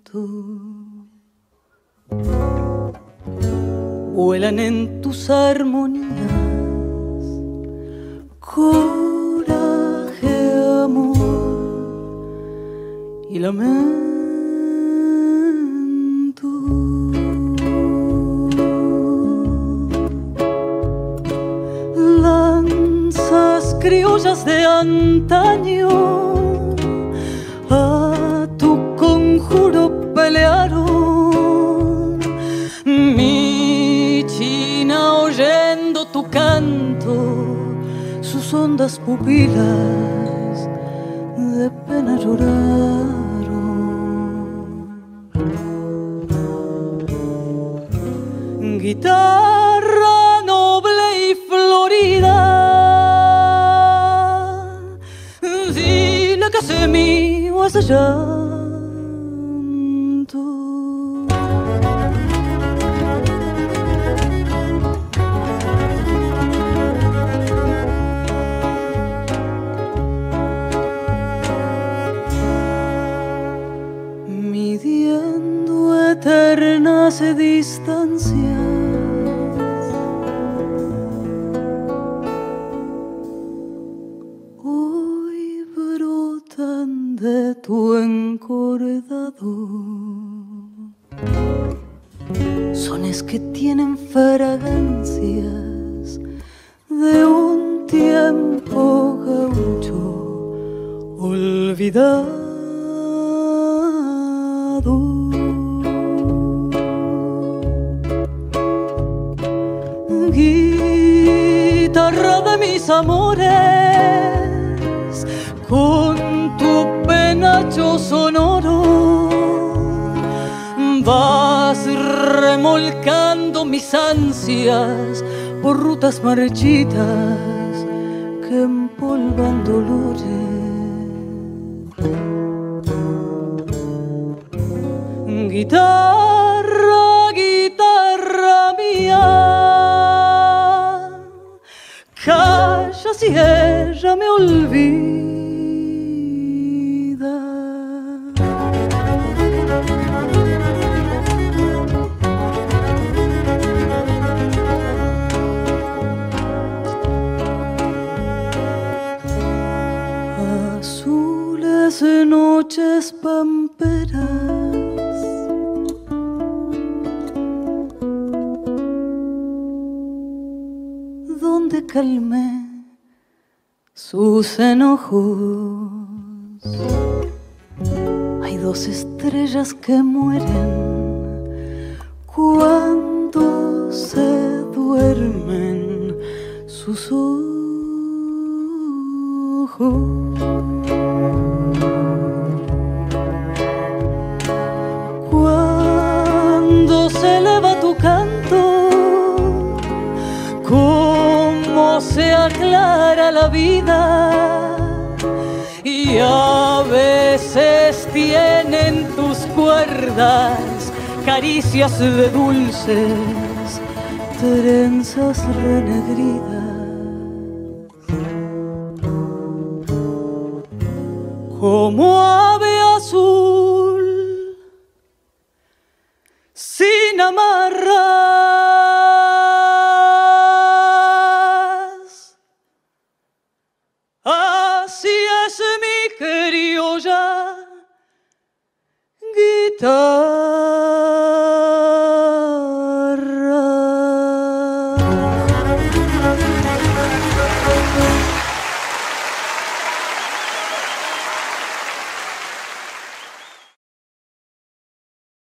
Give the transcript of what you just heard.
vuelan en tus armonías, coraje, amor y lamento. Lanzas criollas de antaño a tu conjuro pelearon, mi China oyendo tu canto, sus hondas pupilas de pena lloraron. Guitarra noble y florida, dile que ese mío es llanto. Midiendo eternas distancias, hoy brotan de tu encordado sones que tienen fragancias de un tiempo gaucho olvidado. Guitarra de mis amores, con tu penacho sonoro vas remolcando mis ansias por rutas marchitas que empolvan dolores. Guitarra, guitarra mía, calla si ella me olvida. Azules noches pamperas, donde calmé sus enojos. Hay dos estrellas que mueren cuando se duermen sus ojos. Cuando se eleva tu canto, cómo se aclara la vida, y a veces tienen tus cuerdas caricias de dulces trenzas renegridas. Como ave azul sin amarras, así es mi criolla guitarra.